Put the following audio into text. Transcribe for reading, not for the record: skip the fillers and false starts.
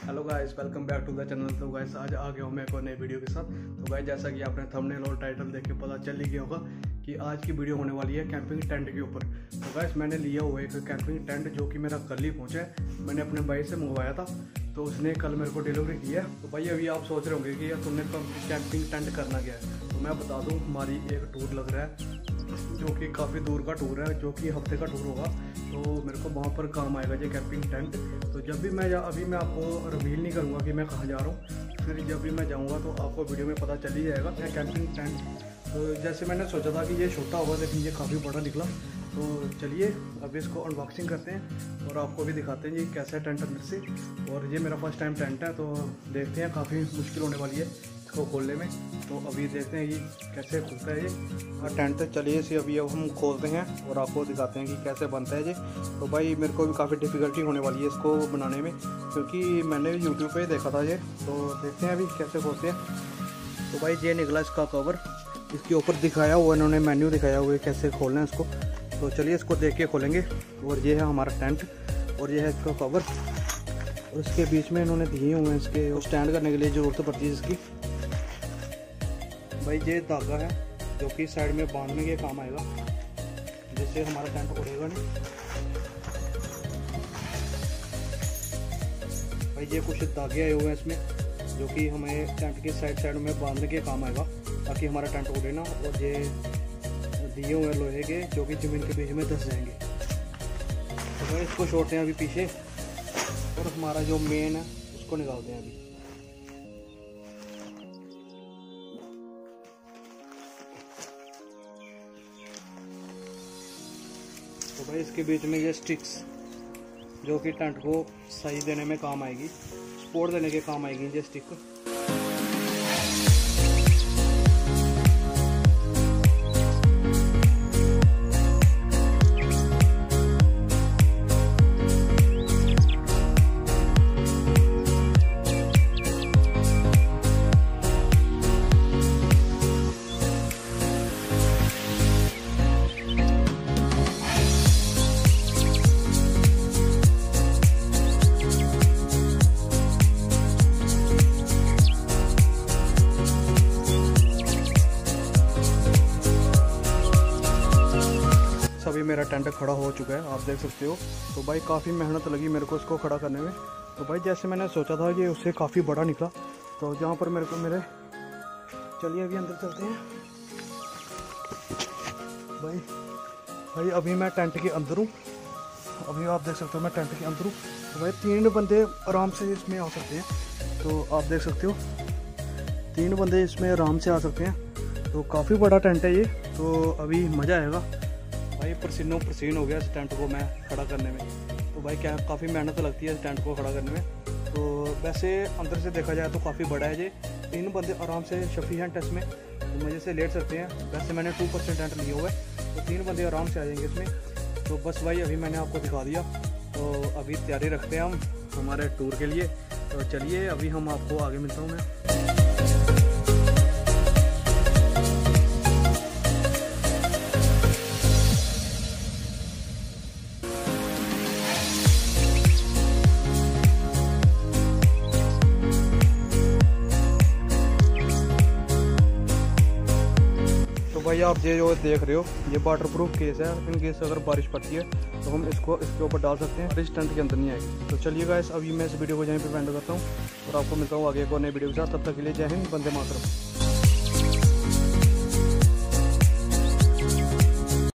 Hello guys, welcome back to the channel. तो guys आज आ गया हूँ मैं एक और नई वीडियो के साथ। तो गाइस जैसा कि आपने थंबनेल और टाइटल देख के पता चल ही गया होगा कि आज की वीडियो होने वाली है कैंपिंग टेंट के ऊपर। तो गाइस मैंने लिया हुआ एक कैंपिंग टेंट जो कि मेरा कल ही पहुँचा है। मैंने अपने भाई से मंगवाया था तो उसने कल मेरे को डिलीवरी की है। तो भाई अभी आप सोच रहे होंगे कि यार तुमने कैंपिंग टेंट करना क्या है। तो मैं बता दूँ, हमारी एक टूर लग रहा है जो कि काफ़ी दूर का टूर है, जो कि हफ्ते का टूर होगा। तो मेरे को वहाँ पर काम आएगा ये कैंपिंग टेंट। तो जब भी मैं अभी मैं आपको रिवील नहीं करूँगा कि मैं कहाँ जा रहा हूँ, फिर जब भी मैं जाऊँगा तो आपको वीडियो में पता चल ही जाएगा ये कैंपिंग टेंट। तो जैसे मैंने सोचा था कि ये छोटा होगा, लेकिन ये काफ़ी बड़ा निकला। तो चलिए अभी इसको अनबॉक्सिंग करते हैं और आपको भी दिखाते हैं ये कैसा है टेंट अंदर से। और ये मेरा फर्स्ट टाइम टेंट है, तो देखते हैं, काफ़ी मुश्किल होने वाली है इसको खोलने में। तो अभी देखते हैं कि कैसे खुलता है ये टेंट। चलिए इसे अभी अब हम खोलते हैं और आपको दिखाते हैं कि कैसे बनता है ये। तो भाई मेरे को भी काफ़ी डिफ़िकल्टी होने वाली है इसको बनाने में, क्योंकि मैंने यूट्यूब पे देखा था ये। तो देखते हैं अभी कैसे खोलते हैं। तो भाई ये निकला इसका कवर, इसके ऊपर दिखाया हुआ इन्होंने मेन्यू दिखाया हुआ है कैसे खोलना है इसको। तो चलिए इसको देख के खोलेंगे। और ये है हमारा टेंट और ये है इसका कवर, और इसके बीच में इन्होंने दिए हुए हैं इसके स्टैंड करने के लिए ज़रूरत पड़ती है इसकी। भाई ये धागा है जो कि साइड में बांधने के काम आएगा, जिससे हमारा टेंट उड़ेगा नहीं। भाई ये कुछ धागे आए हुए हैं इसमें जो कि हमें टेंट की साइड में बांधने के काम आएगा ताकि हमारा टेंट उड़े ना। और ये दिए हुए लोहे के जो कि ज़मीन के बीच में धंस जाएंगे। तो भाई इसको छोड़ते हैं अभी पीछे और हमारा जो मेन है उसको निकालते हैं अभी। तो भाई इसके बीच में ये स्टिक्स जो कि टेंट को सही देने में काम आएगी, सपोर्ट देने के काम आएगी ये स्टिक। अभी मेरा टेंट खड़ा हो चुका है, आप देख सकते हो। तो भाई काफ़ी मेहनत लगी मेरे को इसको खड़ा करने में। तो भाई जैसे मैंने सोचा था कि उससे काफ़ी बड़ा निकला। तो जहाँ पर मेरे चलिए अभी अंदर चलते हैं। भाई अभी मैं टेंट के अंदर हूँ। अभी आप देख सकते हो मैं टेंट के अंदर हूँ। तो भाई 3 बंदे आराम से इसमें आ सकते हैं। तो आप देख सकते हो 3 बंदे इसमें आराम से आ सकते हैं। तो काफ़ी बड़ा टेंट है ये, तो अभी मज़ा आएगा। भाई पसीनो पसीन हो गया इस टेंट को मैं खड़ा करने में। तो भाई क्या काफ़ी मेहनत लगती है इस टेंट को खड़ा करने में। तो वैसे अंदर से देखा जाए तो काफ़ी बड़ा है ये। 3 बंदे आराम से सफिशिएंट है इसमें, तो मज़े से लेट सकते हैं। वैसे मैंने 2% टेंट लिया हुआ है, तो 3 बंदे आराम से आ जाएंगे इसमें। तो बस भाई अभी मैंने आपको दिखा दिया। तो अभी तैयारी रखते हैं हम हमारे टूर के लिए। तो चलिए अभी हम आपको आगे मिलता हूँ मैं। भाई आप ये जो देख रहे हो ये वाटर प्रूफ केस है। इन केस अगर बारिश पड़ती है तो हम इसको इसके ऊपर डाल सकते हैं, इस टेंट के अंदर नहीं आएगी। तो चलिए गाइस अभी मैं इस वीडियो को यहीं पे एंड करता हूँ और आपको मिलता हूँ आगे एक और नई वीडियो के साथ। तब तक के लिए जय हिंद, वंदे मातरम।